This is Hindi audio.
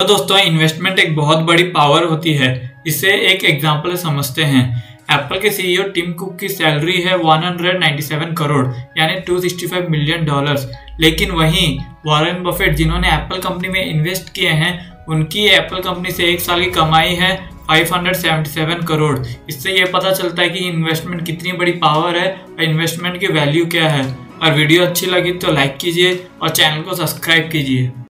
तो दोस्तों इन्वेस्टमेंट एक बहुत बड़ी पावर होती है। इसे एक एग्जांपल समझते हैं। एप्पल के सीईओ टिम कुक की सैलरी है 197 करोड़ यानी $265 मिलियन। लेकिन वहीं वॉरेन बफेट जिन्होंने एप्पल कंपनी में इन्वेस्ट किए हैं, उनकी एप्पल कंपनी से एक साल की कमाई है 577 करोड़। इससे ये पता चलता है कि इन्वेस्टमेंट कितनी बड़ी पावर है और इन्वेस्टमेंट की वैल्यू क्या है। और वीडियो अच्छी लगी तो लाइक कीजिए और चैनल को सब्सक्राइब कीजिए।